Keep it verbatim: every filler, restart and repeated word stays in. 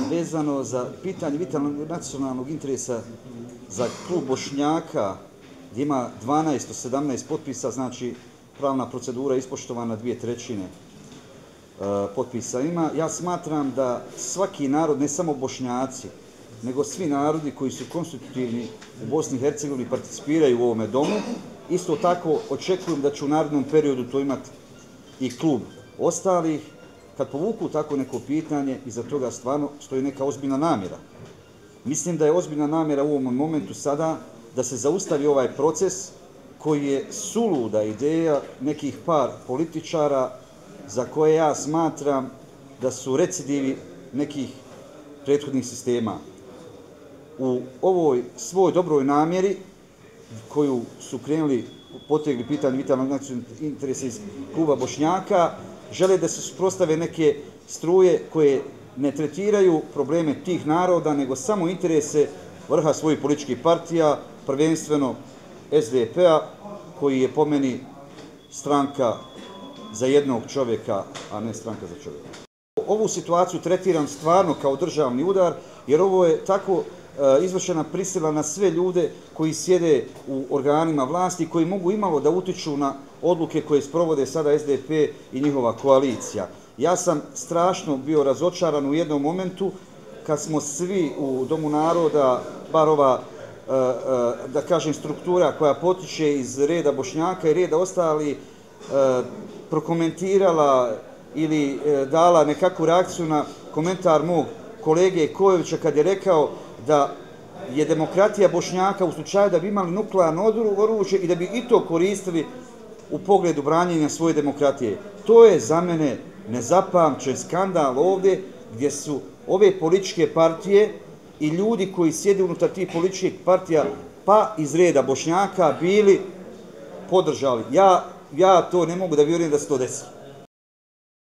vezano za pitanje vitalnog nacionalnog interesa za klub Bošnjaka, gdje ima dvanaest od sedamnaest potpisa, znači pravna procedura je ispoštovana, dvije trećine potpisa ima. Ja smatram da svaki narod, ne samo Bošnjaci, nego svi narodi koji su konstitutivni u Bosni i Hercegovini participiraju u ovome domu. Isto tako očekujem da će u narednom periodu to imati i klub ostalih. Kad povuku tako neko pitanje, iza toga stvarno stoji neka ozbiljna namjera. Mislim da je ozbiljna namjera u ovom momentu sada da se zaustavi ovaj proces koji je suluda ideja nekih par političara za koje ja smatram da su recidivi nekih prethodnih sistema. U ovoj svoj dobroj namjeri koju su krenuli, potegli pitanje vitalnog nacionalnog interesa iz kluba Bošnjaka, žele da se suprotstave neke struje koje ne tretiraju probleme tih naroda, nego samo interese vrha svojih političkih partija, prvenstveno S D P-a, koji je po meni stranka za jednog čovjeka, a ne stranka za čovjeka. Ovu situaciju tretiram stvarno kao državni udar, jer ovo je tako izvršena prisila na sve ljude koji sjede u organima vlasti, koji mogu imalo da utiču na odluke koje sprovode sada S D P i njihova koalicija. Ja sam strašno bio razočaran u jednom momentu kad smo svi u Domu naroda, bar ova, da kažem, struktura koja potiče iz reda Bošnjaka i reda ostali, prokomentirala ili dala nekakvu reakciju na komentar mog kolege Kojovića kad je rekao da je demokratija Bošnjaka u slučaju da bi imali nuklearno oružje i da bi i to koristili u pogledu branjenja svoje demokratije. To je za mene nezapamćen skandal ovdje, gdje su ove političke partije i ljudi koji sjede unutar tih političkih partija, pa iz reda Bošnjaka, bili podržali. Ja, ja to ne mogu da vjerujem da se to desilo.